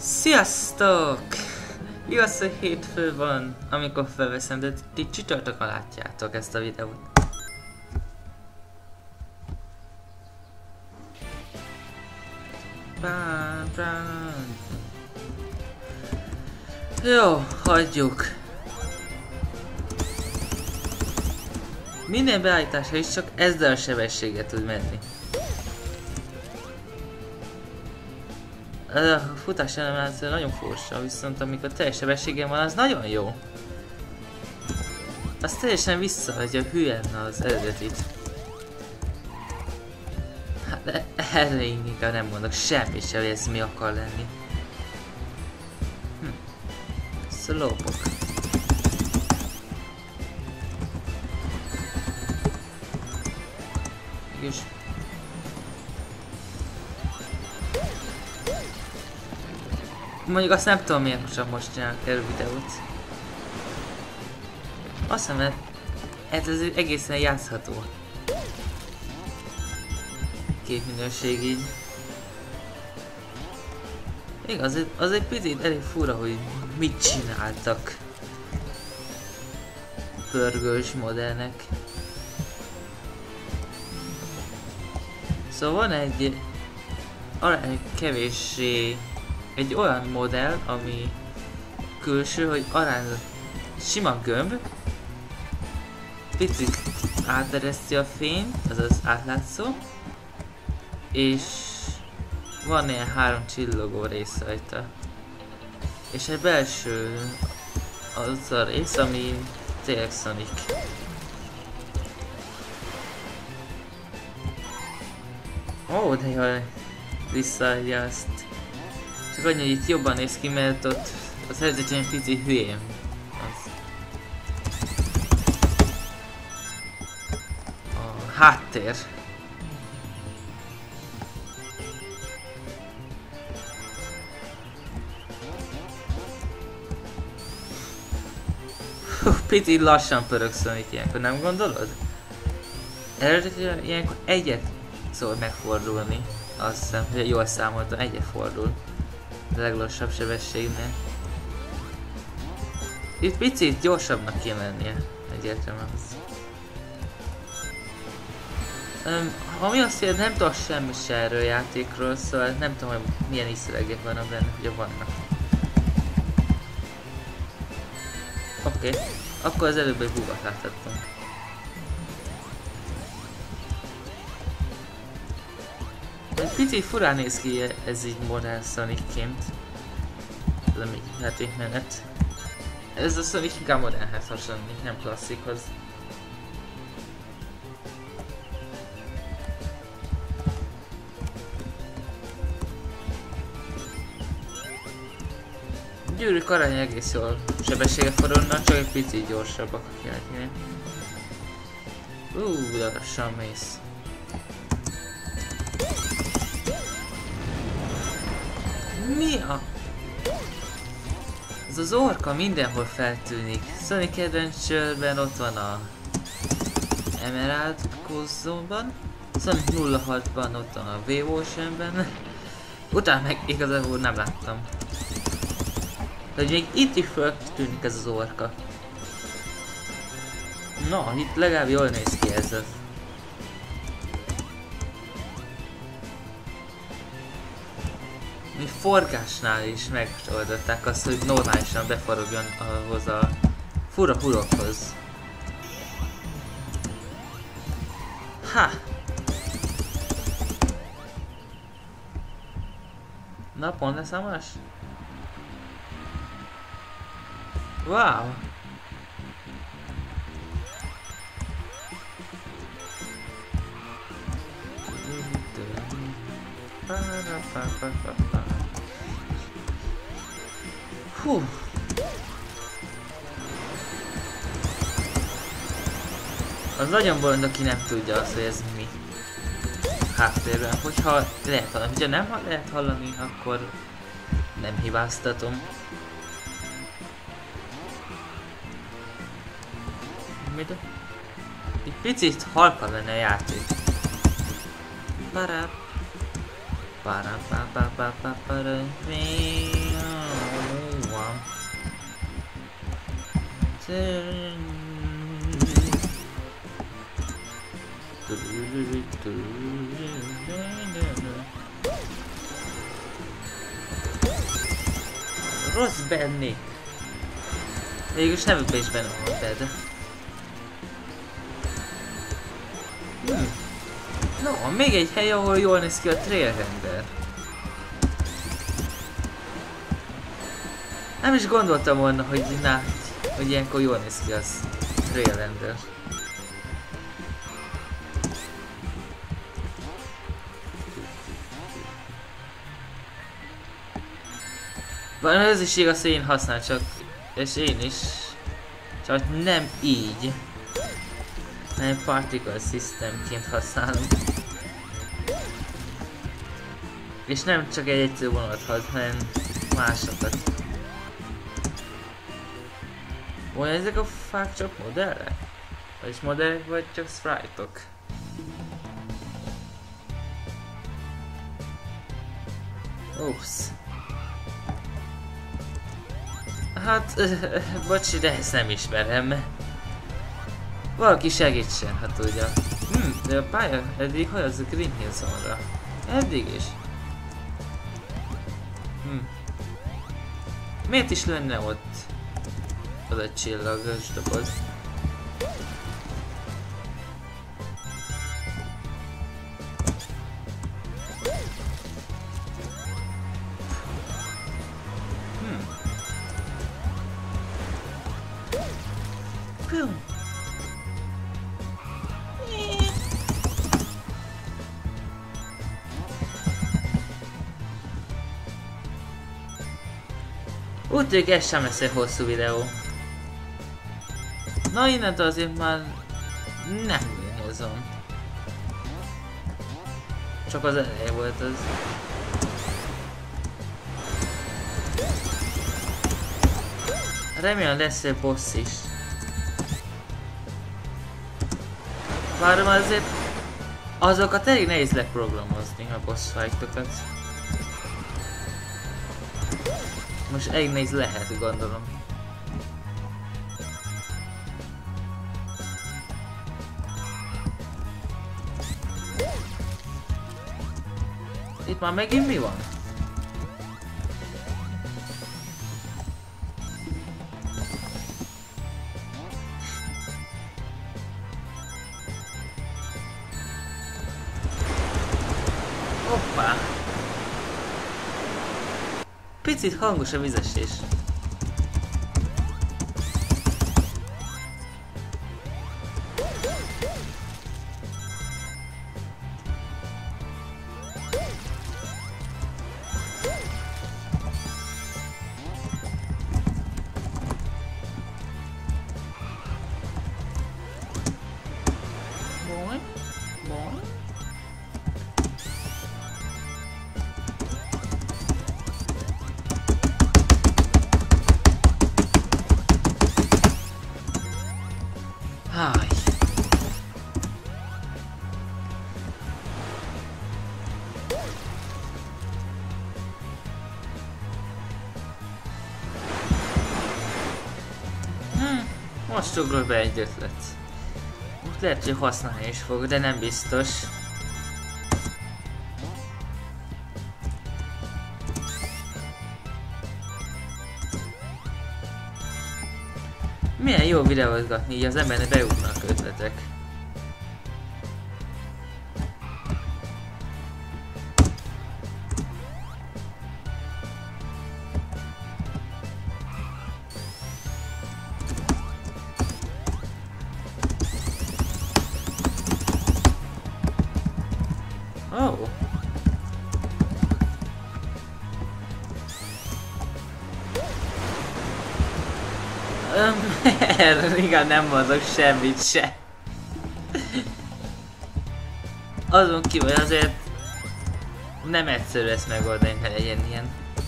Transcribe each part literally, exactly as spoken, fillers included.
Sziasztok! Igaz, hogy hétfő van, amikor felveszem, de ti csütörtökön látjátok ezt a videót. Bá, bá. Jó, hagyjuk. Minden beállítása is csak ezzel a sebességgel tud menni. Ez a futás animáció nagyon furcsa, viszont amikor teljes sebességgel van, az nagyon jó. Az teljesen visszaadja hülyen az eredetit. Hát de erre én inkább nem mondok semmit sem, hogy ez mi akar lenni. Hm. Slowpoke. És mondjuk azt nem tudom miért csak most csinálok erről videót. Azt hiszem, mert ez az egészen játszható. Képminőség így. Igaz, az, az egy picit elég fura, hogy mit csináltak pörgős modellnek. Szóval van egy arány kevéssé egy olyan modell, ami külső, hogy arány sima gömb, picit átereszti a fényt, azaz átlátszó, és van ilyen három csillogó rész rajta. És egy belső az a rész, ami tényleg Sonic. Ó, de jaj, visszaadja azt. Csak annyi, hogy itt jobban néz ki, mert ott az eredeti egy pici hülyém. Az. A háttér. Pici lassan pörög Sonic ilyenkor, nem gondolod? Eredetileg ilyenkor egyet szól megfordulni. Azt hiszem, hogy jól számoltam, egyet fordul. A leglassabb sebességnél. Itt picit gyorsabbnak kéne lennie. Egyértelműen az. Um, ami azt jelenti, nem tudok semmi se erről a játékról, szóval nem tudom, hogy milyen iszlegek vannak benne, hogy vannak. Oké, okay. Akkor az előbb egy bugat láthattunk. Egy picit furán néz ki ez így modern Sonicként. Ez a még játékmenet. Ez a Sonic inkább modernhez hasonlít, nem klasszikhoz. Gyűrűk arany egész jól sebességet fordulnak, csak egy picit gyorsabbak a királynél. Uuuuh, de lassan mész. Mi a... Ez az orka mindenhol feltűnik. Sonic Adventure-ben ott van a Emerald Coast-ban, Sonic nulla hatban ott van a Wave Ocean-ben, utána meg igazából nem láttam. De még itt is feltűnik ez az orka. Na, itt legalább jól néz ki ez az. Mi forgásnál is megoldották azt, hogy normálisan beforogjon ahhoz a fura hurokhoz. Ha! Na, pont leszámolás? Wow! Hú. Az nagyon bolond, aki nem tudja azt, hogy ez mi. Háttérben, hogyha lehet hallani. Ha nem lehet hallani, akkor nem hibáztatom. Mit? Egy picit halka lenne a játék. Barát. Para pa pa pa pa para rossz benni. Mégis nevükben is benne van bed. Hmm. No, még egy hely, ahol jól néz ki a trailrender. Nem is gondoltam volna, hogy na, hogy ilyenkor jól néz ki az trailrender. Van, ez is igaz, hogy én használom, csak, és én is, csak nem így, hanem particle systemként használom. És nem csak egy egyszerű vonalat, hanem másokat. Olyan ezek a fák csak modellek? Vagyis modellek, vagy csak sprite-ok? Ups. Hát, bocsi, de ezt nem ismerem. Valaki segítsen, ha tudja. Hm, de a pálya eddig hogy az a Green Hill-ra? Eddig is. Hm. Miért is lenne ott az a csillagos doboz? Úgy tűnik, ez sem lesz egy hosszú videó. Na innentől azért már nem nézom. Csak az eleje volt az. Remélem lesz egy boss is. Várom azért azokat elég nehéz leprogramozni, a boss fight-okat. Most elég nehéz lehet, gondolom. Itt már megint mi van? Hoppá! Picit hangos a vizesés. Boy, boy. Háj. Hm, most ugrok be egy ötlet. Most lehet, hogy használni is fog, de nem biztos. Milyen jó videózgatni, így az embernek bejutnak ötletek. Oh. Erről igaz nem mondok semmit se. Azon kívül azért nem egyszerű ezt megoldani, hogy legyen ilyen.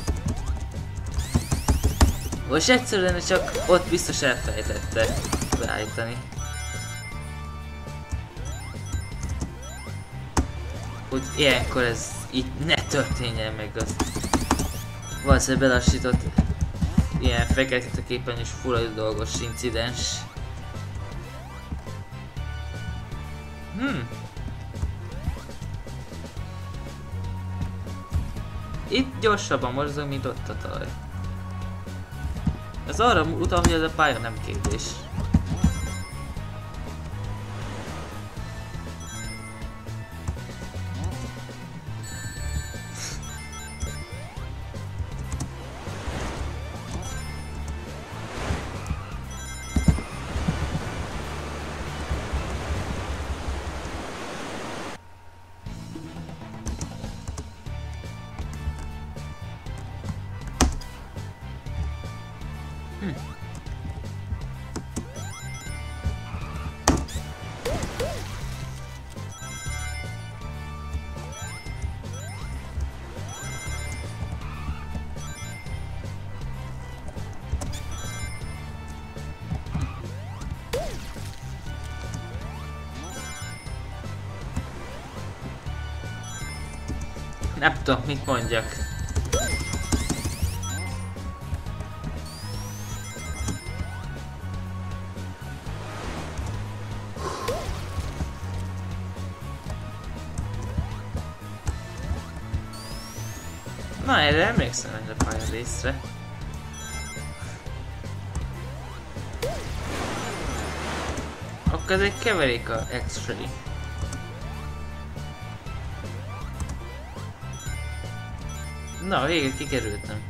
Most egyszerűen csak ott biztos elfelejtette beállítani. Hogy ilyenkor ez itt ne történjen meg az. Valószínűleg belassított ilyen fekete képen is fura dolgos incidens. Hmm. Itt gyorsabban mozog, mint ott a talaj. Ez arra utal, hogy ez a pálya nem kérdés. Hm. Nem tudom, mit mondjak. Na, erre emlékszem egy a pálya részre. Akkor ez egy keverék a X-ray. Na, végre kikerültem.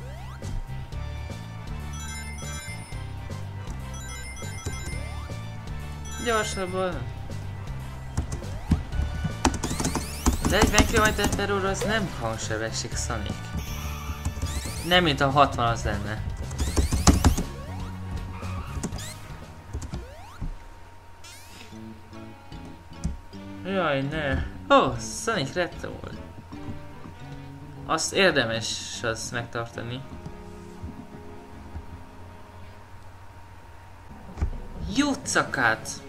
Gyorsabban. negyven kilométer per óra az nem hangsebesség, Sonic. Nem, mint a hatvan az lenne. Jaj, ne. Ó, oh, Sonic Retro. Azt érdemes az megtartani. Jutszakát!